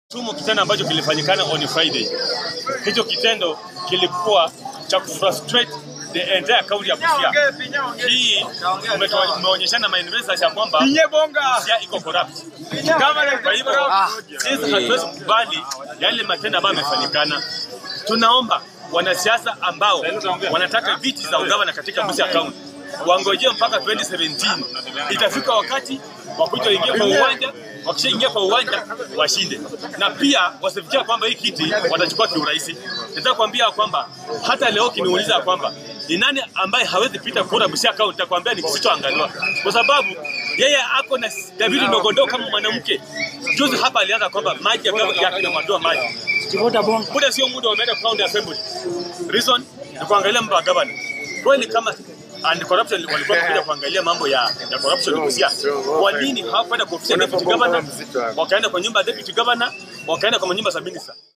Tumo kitendo ambacho kilifanyikana on Friday. Hicho kitendo kilikuwa cha frustrate the entire county ya Busia. Hii umeonyeshana manifestation ya kwamba Busia iko corrupt. Kwa hivyo sisi hatuwezi kubali yale matendo ambayo yamefanyikana. Tunaomba wanasiasa ambao wanataka viti za ugavana katika Busia County wangojee mpaka 2017. Itafika wakati wakuja ingia kwa uwanja, wakishaingia kwa uwanja washinde. Na pia wasifikia kwamba hii kiti watachukua kiurahisi. Nataka kuambia kwamba hata leo kiniuliza kwamba ni nani ambaye hawezi pita kura Busia County, nitakwambia ni kisichoangaliwa. Kwa sababu yeye ako na David ndogondo kama mwanamke. Juzi hapa alianza kwamba maji ya madoa maji. Muda sio muda wameenda county assembly. Reason ni kuangalia mambo ya governor. Kwani kama and corruption walikuwa kuja kuangalia mambo ya corruption Busia. Kwa nini hawakwenda kwa ofisi ya deputy governor? Wakaenda kwa nyumba ya deputy governor, wakaenda kwa nyumba za minister.